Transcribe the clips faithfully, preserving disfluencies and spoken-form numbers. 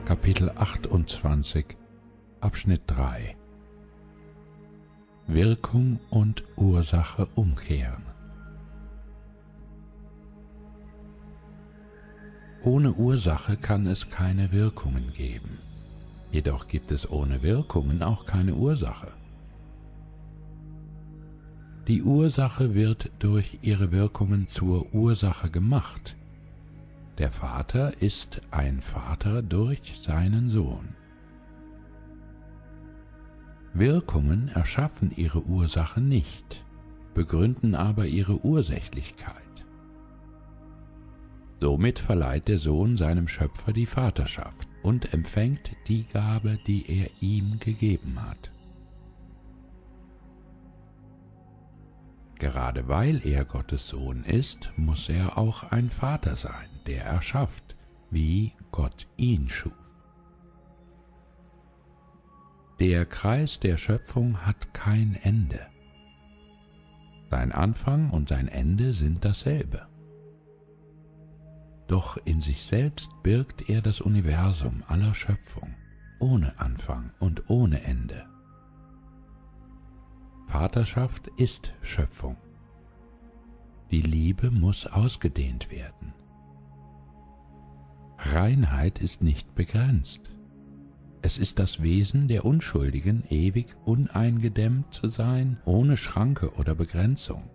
Kapitel achtundzwanzig, Abschnitt drei. Wirkung und Ursache umkehren. Ohne Ursache kann es keine Wirkungen geben. Jedoch gibt es ohne Wirkungen auch keine Ursache. Die Ursache wird durch ihre Wirkungen zur Ursache gemacht. Der Vater ist ein Vater durch seinen Sohn. Wirkungen erschaffen ihre Ursache nicht, begründen aber ihre Ursächlichkeit. Somit verleiht der Sohn seinem Schöpfer die Vaterschaft und empfängt die Gabe, die er ihm gegeben hat. Gerade weil er Gottes Sohn ist, muss er auch ein Vater sein, der erschafft, wie Gott ihn schuf. Der Kreis der Schöpfung hat kein Ende. Sein Anfang und sein Ende sind dasselbe. Doch in sich selbst birgt er das Universum aller Schöpfung, ohne Anfang und ohne Ende. Vaterschaft ist Schöpfung. Die Liebe muss ausgedehnt werden. Reinheit ist nicht begrenzt. Es ist das Wesen der Unschuldigen, ewig uneingedämmt zu sein, ohne Schranke oder Begrenzung.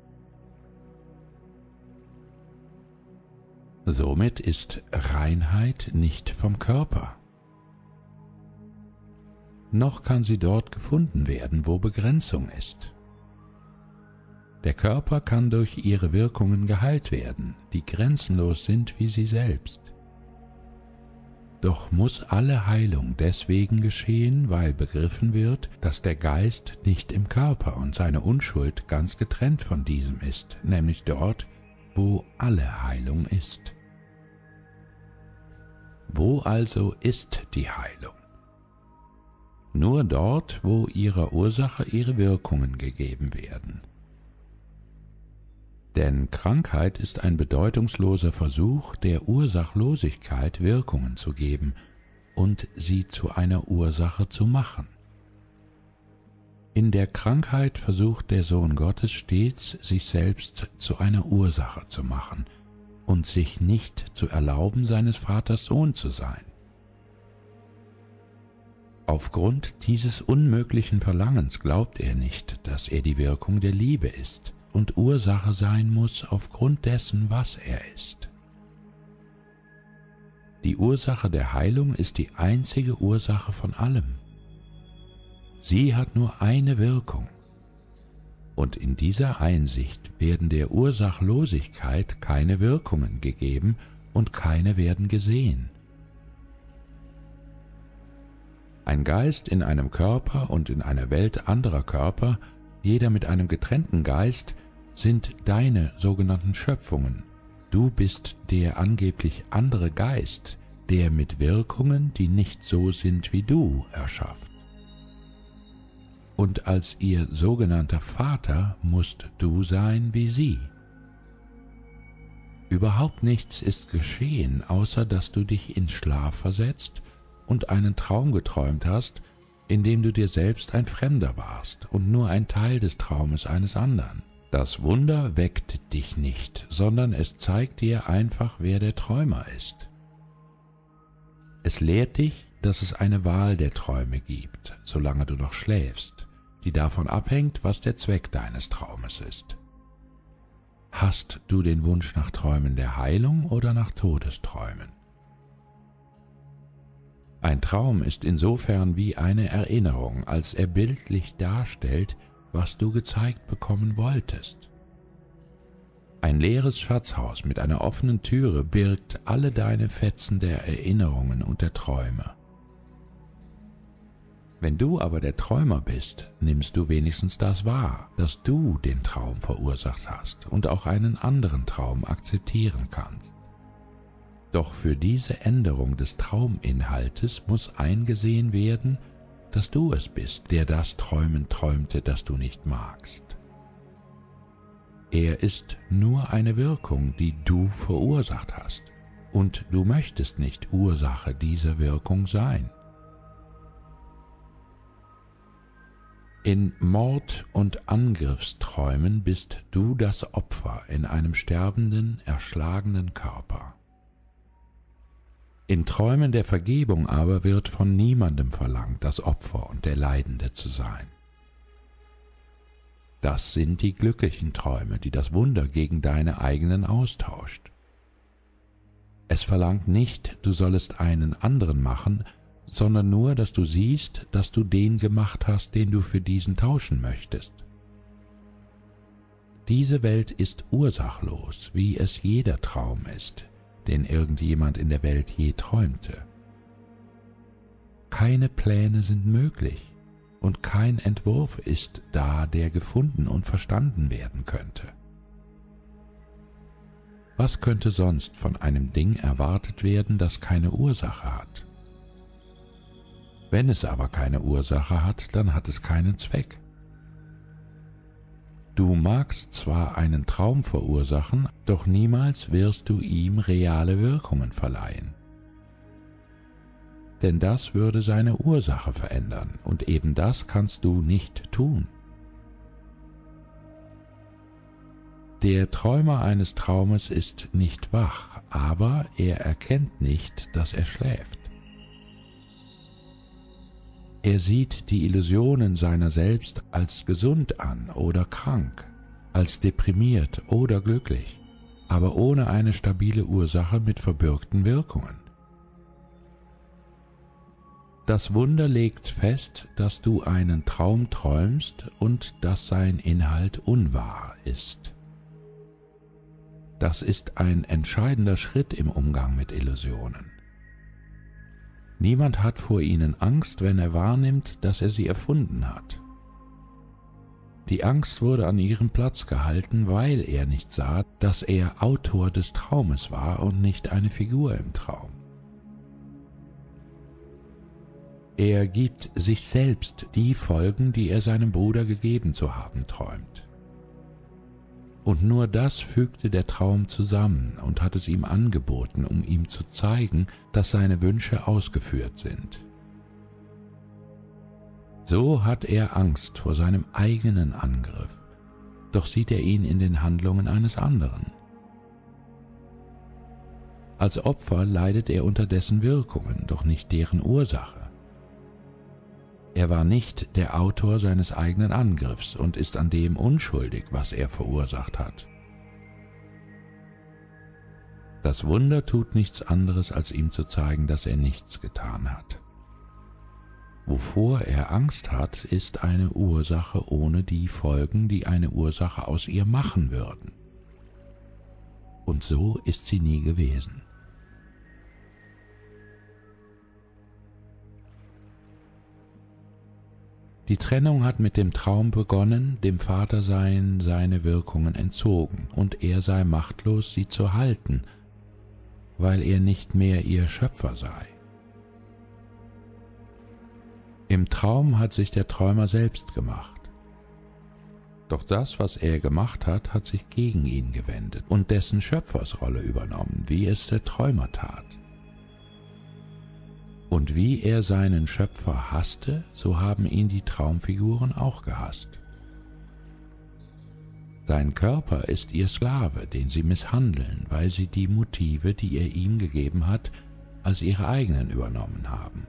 Somit ist Reinheit nicht vom Körper. Noch kann sie dort gefunden werden, wo Begrenzung ist. Der Körper kann durch ihre Wirkungen geheilt werden, die grenzenlos sind wie sie selbst. Doch muss alle Heilung deswegen geschehen, weil begriffen wird, dass der Geist nicht im Körper und seine Unschuld ganz getrennt von diesem ist, nämlich dort, wo alle Heilung ist. Wo also ist die Heilung? Nur dort, wo ihrer Ursache ihre Wirkungen gegeben werden. Denn Krankheit ist ein bedeutungsloser Versuch, der Ursachlosigkeit Wirkungen zu geben und sie zu einer Ursache zu machen. In der Krankheit versucht der Sohn Gottes stets, sich selbst zu einer Ursache zu machen und sich nicht zu erlauben, seines Vaters Sohn zu sein. Aufgrund dieses unmöglichen Verlangens glaubt er nicht, dass er die Wirkung der Liebe ist und Ursache sein muss aufgrund dessen, was er ist. Die Ursache der Heilung ist die einzige Ursache von allem. Sie hat nur eine Wirkung. Und in dieser Einsicht werden der Ursachlosigkeit keine Wirkungen gegeben und keine werden gesehen. Ein Geist in einem Körper und in einer Welt anderer Körper, jeder mit einem getrennten Geist, sind deine sogenannten Schöpfungen. Du bist der angeblich andere Geist, der mit Wirkungen, die nicht so sind wie du, erschafft. Und als ihr sogenannter Vater musst du sein wie sie. Überhaupt nichts ist geschehen, außer dass du dich in Schlaf versetzt und einen Traum geträumt hast, in dem du dir selbst ein Fremder warst und nur ein Teil des Traumes eines anderen. Das Wunder weckt dich nicht, sondern es zeigt dir einfach, wer der Träumer ist. Es lehrt dich, dass es eine Wahl der Träume gibt, solange du noch schläfst, die davon abhängt, was der Zweck deines Traumes ist. Hast du den Wunsch nach Träumen der Heilung oder nach Todesträumen? Ein Traum ist insofern wie eine Erinnerung, als er bildlich darstellt, was du gezeigt bekommen wolltest. Ein leeres Schatzhaus mit einer offenen Türe birgt alle deine Fetzen der Erinnerungen und der Träume. Wenn du aber der Träumer bist, nimmst du wenigstens das wahr, dass du den Traum verursacht hast und auch einen anderen Traum akzeptieren kannst. Doch für diese Änderung des Trauminhaltes muss eingesehen werden, dass du es bist, der das Träumen träumte, das du nicht magst. Er ist nur eine Wirkung, die du verursacht hast, und du möchtest nicht Ursache dieser Wirkung sein. In Mord- und Angriffsträumen bist du das Opfer in einem sterbenden, erschlagenen Körper. In Träumen der Vergebung aber wird von niemandem verlangt, das Opfer und der Leidende zu sein. Das sind die glücklichen Träume, die das Wunder gegen deine eigenen austauscht. Es verlangt nicht, du sollest einen anderen machen, sondern nur, dass du siehst, dass du den gemacht hast, den du für diesen tauschen möchtest. Diese Welt ist ursachlos, wie es jeder Traum ist, den irgendjemand in der Welt je träumte. Keine Pläne sind möglich und kein Entwurf ist da, der gefunden und verstanden werden könnte. Was könnte sonst von einem Ding erwartet werden, das keine Ursache hat? Wenn es aber keine Ursache hat, dann hat es keinen Zweck. Du magst zwar einen Traum verursachen, doch niemals wirst du ihm reale Wirkungen verleihen. Denn das würde seine Ursache verändern, und eben das kannst du nicht tun. Der Träumer eines Traumes ist nicht wach, aber er erkennt nicht, dass er schläft. Er sieht die Illusionen seiner selbst als gesund an oder krank, als deprimiert oder glücklich, aber ohne eine stabile Ursache mit verbürgten Wirkungen. Das Wunder legt fest, dass du einen Traum träumst und dass sein Inhalt unwahr ist. Das ist ein entscheidender Schritt im Umgang mit Illusionen. Niemand hat vor ihnen Angst, wenn er wahrnimmt, dass er sie erfunden hat. Die Angst wurde an ihrem Platz gehalten, weil er nicht sah, dass er Autor des Traumes war und nicht eine Figur im Traum. Er gibt sich selbst die Folgen, die er seinem Bruder gegeben zu haben träumt. Und nur das fügte der Traum zusammen und hat es ihm angeboten, um ihm zu zeigen, dass seine Wünsche ausgeführt sind. So hat er Angst vor seinem eigenen Angriff, doch sieht er ihn in den Handlungen eines anderen. Als Opfer leidet er unter dessen Wirkungen, doch nicht deren Ursache. Er war nicht der Autor seines eigenen Angriffs und ist an dem unschuldig, was er verursacht hat. Das Wunder tut nichts anderes, als ihm zu zeigen, dass er nichts getan hat. Wovor er Angst hat, ist eine Ursache ohne die Folgen, die eine Ursache aus ihr machen würden. Und so ist sie nie gewesen. Die Trennung hat mit dem Traum begonnen, dem Vater seien seine Wirkungen entzogen, und er sei machtlos, sie zu halten, weil er nicht mehr ihr Schöpfer sei. Im Traum hat sich der Träumer selbst gemacht. Doch das, was er gemacht hat, hat sich gegen ihn gewendet und dessen Schöpfersrolle übernommen, wie es der Träumer tat. Und wie er seinen Schöpfer hasste, so haben ihn die Traumfiguren auch gehasst. Sein Körper ist ihr Sklave, den sie misshandeln, weil sie die Motive, die er ihm gegeben hat, als ihre eigenen übernommen haben.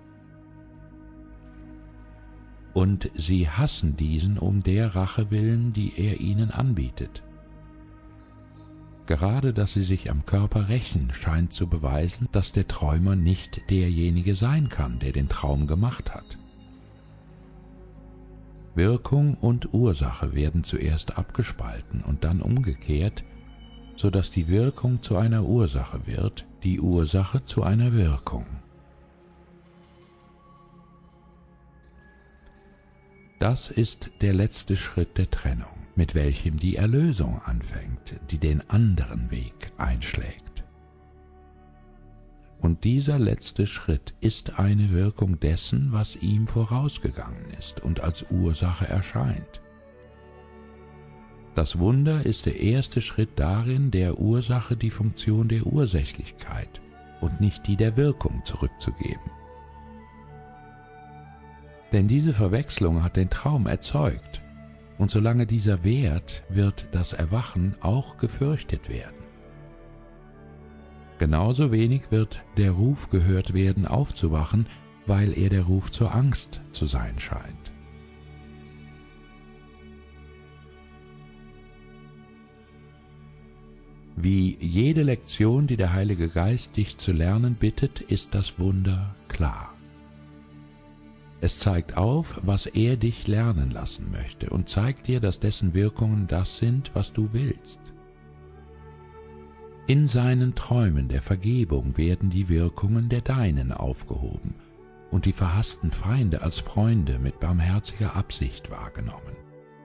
Und sie hassen diesen um der Rache willen, die er ihnen anbietet. Gerade, dass sie sich am Körper rächen, scheint zu beweisen, dass der Träumer nicht derjenige sein kann, der den Traum gemacht hat. Wirkung und Ursache werden zuerst abgespalten und dann umgekehrt, so dass die Wirkung zu einer Ursache wird, die Ursache zu einer Wirkung. Das ist der letzte Schritt der Trennung, mit welchem die Erlösung anfängt, die den anderen Weg einschlägt. Und dieser letzte Schritt ist eine Wirkung dessen, was ihm vorausgegangen ist und als Ursache erscheint. Das Wunder ist der erste Schritt darin, der Ursache die Funktion der Ursächlichkeit, und nicht die der Wirkung zurückzugeben. Denn diese Verwechslung hat den Traum erzeugt, und solange dieser währt, wird das Erwachen auch gefürchtet werden. Genauso wenig wird der Ruf gehört werden, aufzuwachen, weil er der Ruf zur Angst zu sein scheint. Wie jede Lektion, die der Heilige Geist dich zu lernen bittet, ist das Wunder klar. Es zeigt auf, was er dich lernen lassen möchte und zeigt dir, dass dessen Wirkungen das sind, was du willst. In seinen Träumen der Vergebung werden die Wirkungen der Deinen aufgehoben und die verhassten Feinde als Freunde mit barmherziger Absicht wahrgenommen.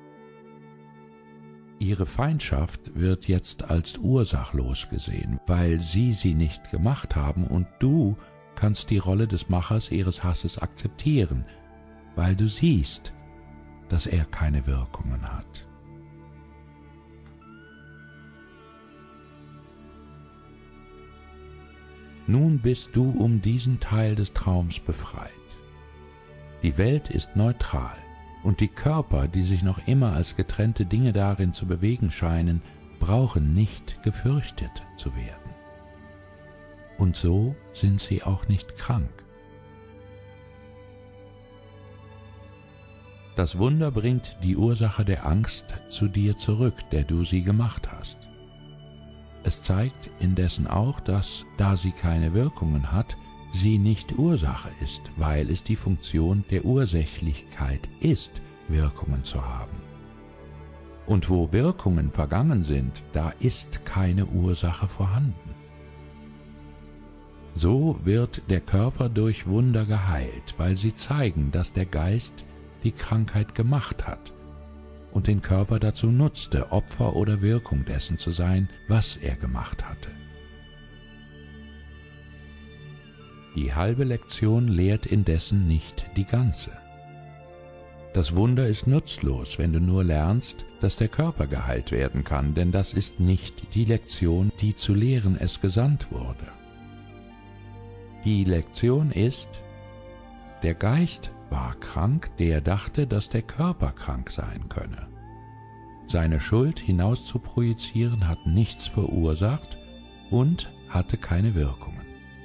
Ihre Feindschaft wird jetzt als ursachlos gesehen, weil sie sie nicht gemacht haben, und du kannst die Rolle des Machers ihres Hasses akzeptieren, weil du siehst, dass er keine Wirkungen hat. Nun bist du um diesen Teil des Traums befreit. Die Welt ist neutral, und die Körper, die sich noch immer als getrennte Dinge darin zu bewegen scheinen, brauchen nicht gefürchtet zu werden. Und so sind sie auch nicht krank. Das Wunder bringt die Ursache der Angst zu dir zurück, der du sie gemacht hast. Es zeigt indessen auch, dass, da sie keine Wirkungen hat, sie nicht Ursache ist, weil es die Funktion der Ursächlichkeit ist, Wirkungen zu haben. Und wo Wirkungen vergangen sind, da ist keine Ursache vorhanden. So wird der Körper durch Wunder geheilt, weil sie zeigen, dass der Geist die Krankheit gemacht hat und den Körper dazu nutzte, Opfer oder Wirkung dessen zu sein, was er gemacht hatte. Die halbe Lektion lehrt indessen nicht die ganze. Das Wunder ist nutzlos, wenn du nur lernst, dass der Körper geheilt werden kann, denn das ist nicht die Lektion, die zu lehren es gesandt wurde. Die Lektion ist, der Geist war krank, der dachte, dass der Körper krank sein könne. Seine Schuld hinaus zu projizieren hat nichts verursacht und hatte keine Wirkungen.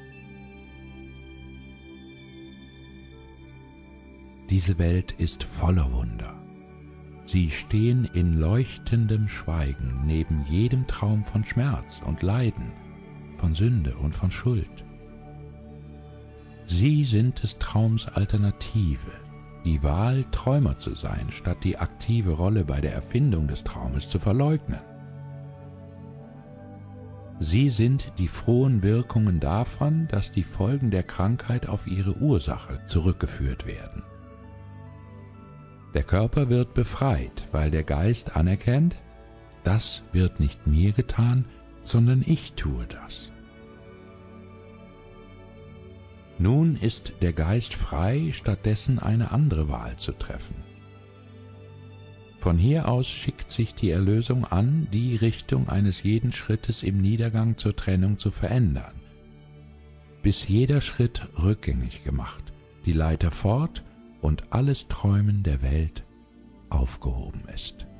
Diese Welt ist voller Wunder. Sie stehen in leuchtendem Schweigen neben jedem Traum von Schmerz und Leiden, von Sünde und von Schuld. Sie sind des Traums Alternative, die Wahl, Träumer zu sein, statt die aktive Rolle bei der Erfindung des Traumes zu verleugnen. Sie sind die frohen Wirkungen davon, dass die Folgen der Krankheit auf ihre Ursache zurückgeführt werden. Der Körper wird befreit, weil der Geist anerkennt, das wird nicht mir getan, sondern ich tue das. Nun ist der Geist frei, stattdessen eine andere Wahl zu treffen. Von hier aus schickt sich die Erlösung an, die Richtung eines jeden Schrittes im Niedergang zur Trennung zu verändern, bis jeder Schritt rückgängig gemacht, die Leiter fort und alles Träumen der Welt aufgehoben ist.